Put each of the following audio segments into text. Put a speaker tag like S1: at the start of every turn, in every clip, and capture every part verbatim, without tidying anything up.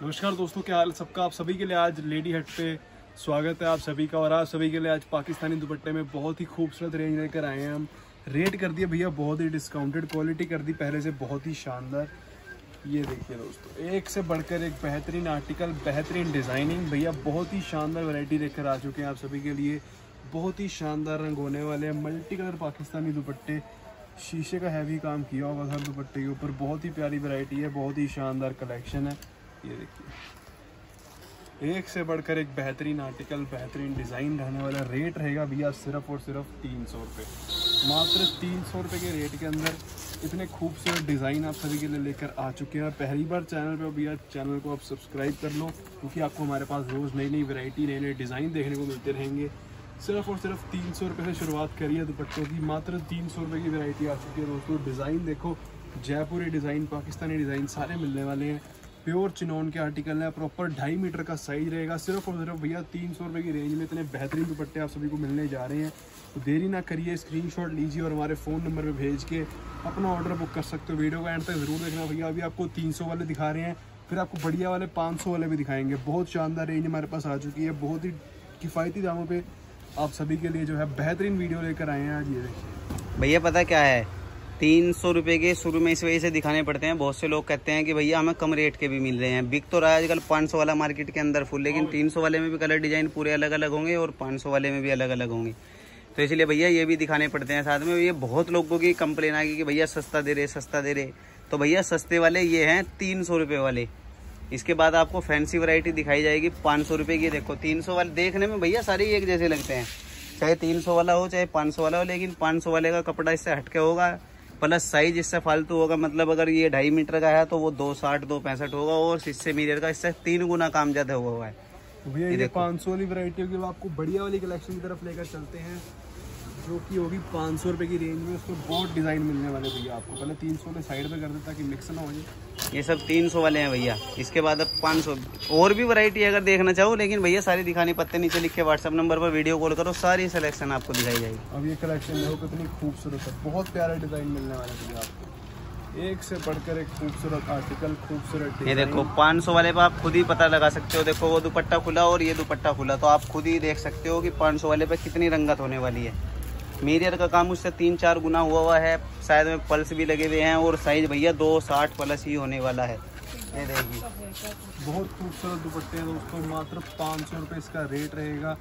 S1: नमस्कार दोस्तों, क्या हाल सबका। आप सभी के लिए आज लेडी हट पे स्वागत है आप सभी का। और आप सभी के लिए आज पाकिस्तानी दुपट्टे में बहुत ही खूबसूरत रेंज लेकर आए हैं हम। रेट कर दिया भैया बहुत ही डिस्काउंटेड, क्वालिटी कर दी पहले से बहुत ही शानदार। ये देखिए दोस्तों, एक से बढ़कर एक बेहतरीन आर्टिकल, बेहतरीन डिज़ाइनिंग। भैया बहुत ही शानदार वैरायटी लेकर आ चुके हैं आप सभी के लिए। बहुत ही शानदार रंग होने वाले हैं, मल्टी कलर पाकिस्तानी दुपट्टे, शीशे का हैवी काम किया होगा हर दुपट्टे के ऊपर। बहुत ही प्यारी वैरायटी है, बहुत ही शानदार कलेक्शन है। ये देखिए, एक से बढ़कर एक बेहतरीन आर्टिकल, बेहतरीन डिज़ाइन रहने वाला। रेट रहेगा भैया सिर्फ और सिर्फ तीन सौ रुपये, मात्र तीन सौ रुपये के रेट के अंदर इतने खूबसूरत डिज़ाइन आप सभी के लिए लेकर आ चुके हैं। पहली बार चैनल पे भैया, चैनल को आप सब्सक्राइब कर लो, क्योंकि आपको हमारे पास रोज़ नई नई वैरायटी, नए नए डिज़ाइन देखने को मिलते रहेंगे। सिर्फ और सिर्फ तीन सौ रुपये से शुरुआत करिए दुपट्टों की, मात्र तीन सौ रुपये की वैरायटी आ चुकी है दोस्तों। डिज़ाइन देखो, जयपुरी डिज़ाइन, पाकिस्तानी डिज़ाइन सारे मिलने वाले हैं। प्योर चिनॉन के आर्टिकल है, प्रॉपर ढाई मीटर का साइज रहेगा। सिर्फ और सिर्फ भैया तीन सौ रुपये की रेंज में इतने बेहतरीन दुपट्टे आप सभी को मिलने जा रहे हैं। तो देरी ना करिए, स्क्रीनशॉट लीजिए और हमारे फ़ोन नंबर पे भेज के अपना ऑर्डर बुक कर सकते हो। वीडियो का एंड तक ज़रूर देखना भैया। अभी आपको तीन सौ वाले दिखा रहे हैं, फिर आपको बढ़िया वाले पाँच सौ वाले भी दिखाएंगे। बहुत शानदार रेंज हमारे पास आ चुकी है, बहुत ही किफ़ायती दामों पर आप सभी के लिए जो है बेहतरीन वीडियो लेकर आए हैं आज। ये देखिए
S2: भैया, पता क्या है, तीन सौ रुपये के शुरू में इस वजह से दिखाने पड़ते हैं। बहुत से लोग कहते हैं कि भैया हमें कम रेट के भी मिल रहे हैं। बिक तो रहा है आजकल पाँच सौ वाला मार्केट के अंदर फुल, लेकिन तीन सौ वाले में भी कलर डिजाइन पूरे अलग अलग होंगे और पाँच सौ वाले में भी अलग अलग होंगे। तो इसलिए भैया ये भी दिखाने पड़ते हैं साथ में। ये बहुत लोगों की कंप्लेन आ गई कि भैया सस्ता दे रहे सस्ता दे रहे। तो भैया सस्ते वाले ये हैं तीन सौ रुपये वाले। इसके बाद आपको फैंसी वैरायटी दिखाई जाएगी पाँच सौ रुपये की। देखो तीन सौ वाले देखने में भैया सारे एक जैसे लगते हैं, चाहे तीन सौ वाला हो चाहे पाँच सौ वाला हो, लेकिन पाँच सौ वाले का कपड़ा इससे हटके होगा, प्लस साइज इससे फालतू होगा। मतलब अगर ये ढाई मीटर का है तो वो दो साठ दो पैंसठ होगा, और इससे मीटर का इससे तीन गुना काम ज्यादा हुआ है।
S1: भैया ये पाँच सौ वाली वैरायटी होगी, आपको बढ़िया वाली कलेक्शन की तरफ लेकर चलते हैं, जो कि होगी पाँच सौ रुपये की रेंज में। उसमें बहुत डिज़ाइन मिलने वाले भैया आपको। पहले तीन सौ वाले साइड में कर देता कि मिक्स ना हो जाए।
S2: ये सब तीन सौ वाले हैं भैया। इसके बाद अब पाँच सौ और भी वैरायटी अगर देखना चाहो, लेकिन भैया सारी दिखानी पत्ते नीचे लिख के व्हाट्सएप नंबर पर वीडियो कॉल करो, सारी सिलेक्शन आपको दिखाई जाएगी।
S1: अब ये कलेक्शन देखो कितनी खूबसूरत है, बहुत प्यारा डिज़ाइन मिलने वाला है भैया आपको। एक से बढ़कर एक खूबसूरत आर्टिकल, खूबसूरत।
S2: ये देखो पाँच सौ वाले पर आप खुद ही पता लगा सकते हो। देखो वो दुपट्टा खुला और ये दुपट्टा खुला, तो आप खुद ही देख सकते हो कि पाँच सौ वाले पे कितनी रंगत होने वाली है। मीरियर का काम उससे तीन चार गुना हुआ हुआ है, शायद में पल्स भी लगे हुए हैं, और साइज भैया दो साठ प्लस ही होने वाला है। ये देखिए
S1: बहुत खूबसूरत दुपट्टे हैं दोस्तों, मात्र पाँच सौ रुपये इसका रेट रहेगा।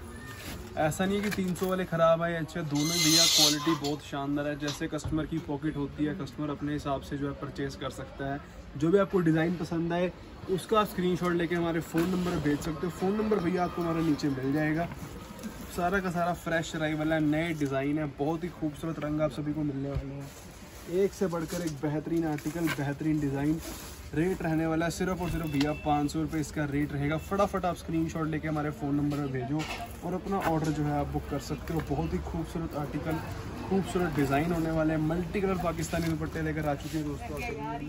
S1: ऐसा नहीं है कि तीन सौ वाले ख़राब है अच्छे, दोनों भैया क्वालिटी बहुत शानदार है। जैसे कस्टमर की पॉकेट होती है, कस्टमर अपने हिसाब से जो है परचेज़ कर सकता है। जो भी आपको डिज़ाइन पसंद आए उसका आप स्क्रीनशॉट लेके हमारे फ़ोन नंबर पर भेज सकते हो। फ़ोन नंबर भैया आपको हमारे नीचे मिल जाएगा। सारा का सारा फ्रेश अराइवल है, नए डिज़ाइन है, बहुत ही खूबसूरत रंग आप सभी को मिलने वाले हैं। एक से बढ़कर एक बेहतरीन आर्टिकल, बेहतरीन डिज़ाइन। रेट रहने वाला है सिर्फ और सिर्फ भैया पाँच सौ रुपये इसका रेट रहेगा। फटाफट आप स्क्रीनशॉट लेके हमारे फ़ोन नंबर पर भेजो और अपना ऑर्डर जो है आप बुक कर सकते हो। बहुत ही खूबसूरत आर्टिकल, खूबसूरत डिज़ाइन होने वाले हैं। मल्टी कलर पाकिस्तानी दुपट्टे लेकर आ चुके हैं दोस्तों आप सभी।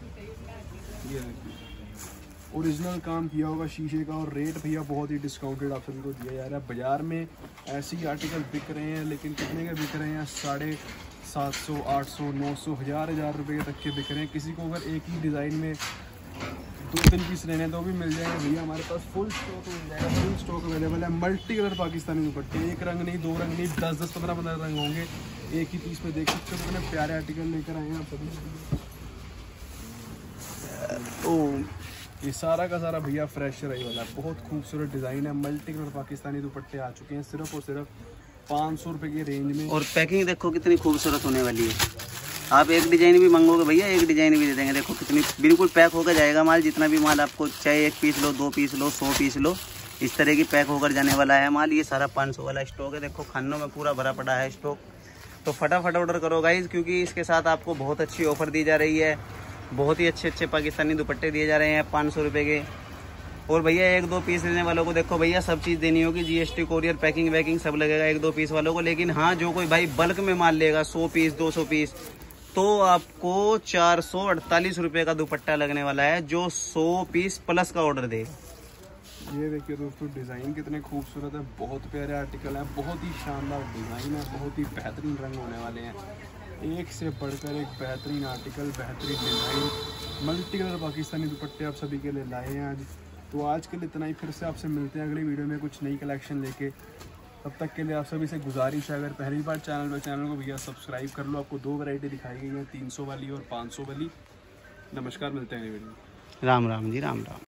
S1: ये देखिए ओरिजिनल काम किया होगा शीशे का, और रेट भैया बहुत ही डिस्काउंटेड आप सभी को दिया जा रहा है। बाज़ार में ऐसे ही आर्टिकल बिक रहे हैं, लेकिन कितने के बिक रहे हैं? साढ़े सात सौ आठ सौ नौ सौ हज़ार हज़ार रुपये तक के बिक रहे हैं। किसी को अगर एक ही डिज़ाइन में दो तीन पीस लेने तो भी मिल जाएंगे भैया, हमारे पास फुल स्टॉक मिल जाएगा। फुल स्टॉक अवेलेबल है। मल्टी कलर पाकिस्तानी दुपट्टे, एक रंग नहीं, दो रंग नहीं, दस दस पंद्रह पंद्रह रंग होंगे एक ही पीस में। देख सकते हो कितने प्यारे आर्टिकल लेकर आए हैं आप सभी। ओ ये सारा का सारा भैया फ्रेश रही वाला है, बहुत खूबसूरत डिज़ाइन है। मल्टी कलर पाकिस्तानी दुपट्टे आ चुके हैं सिर्फ और सिर्फ पाँच सौ रुपये की रेंज में।
S2: और पैकिंग देखो कितनी खूबसूरत होने वाली है। आप एक डिज़ाइन भी मंगोगे भैया, एक डिज़ाइन भी दे देंगे। देखो कितनी बिल्कुल पैक होकर जाएगा माल। जितना भी माल आपको चाहे एक पीस लो, दो पीस लो, सौ पीस लो, इस तरह की पैक होकर जाने वाला है माल। ये सारा पाँच सौ वाला स्टॉक है। देखो खानों में पूरा भरा पड़ा है स्टॉक। तो फटाफट ऑर्डर करो गाइज, क्योंकि इसके साथ आपको बहुत अच्छी ऑफर दी जा रही है। बहुत ही अच्छे अच्छे पाकिस्तानी दुपट्टे दिए जा रहे हैं पाँच सौ रुपये के। और भैया एक दो पीस लेने वालों को देखो भैया सब चीज़ देनी होगी, जीएसटी, कोरियर, पैकिंग वैकिंग सब लगेगा एक दो पीस वालों को। लेकिन हाँ, जो कोई भाई बल्क में माल लेगा सौ पीस दो सौ पीस, तो आपको चार सौ अड़तालीस रुपये का दुपट्टा लगने वाला है, जो सौ पीस प्लस का ऑर्डर देगा।
S1: ये देखिए दोस्तों डिज़ाइन कितने खूबसूरत है, बहुत प्यारे आर्टिकल है, बहुत ही शानदार डिज़ाइन है, बहुत ही बेहतरीन रंग होने वाले हैं। एक से बढ़कर एक बेहतरीन आर्टिकल, बेहतरीन डिज़ाइन। मल्टी कलर पाकिस्तानी दुपट्टे आप सभी के लिए लाए हैं आज। तो आज के लिए इतना ही, फिर से आपसे मिलते हैं अगली वीडियो में कुछ नई कलेक्शन लेके। तब तक के लिए आप सभी से गुजारिश है, अगर पहली बार चैनल पर चैनल को भैया सब्सक्राइब कर लो। आपको दो वैरायटी दिखाई गई हैं, तीन सौ वाली और पाँच सौ वाली। नमस्कार, मिलते हैं अगली वीडियो में।
S2: राम राम जी, राम राम।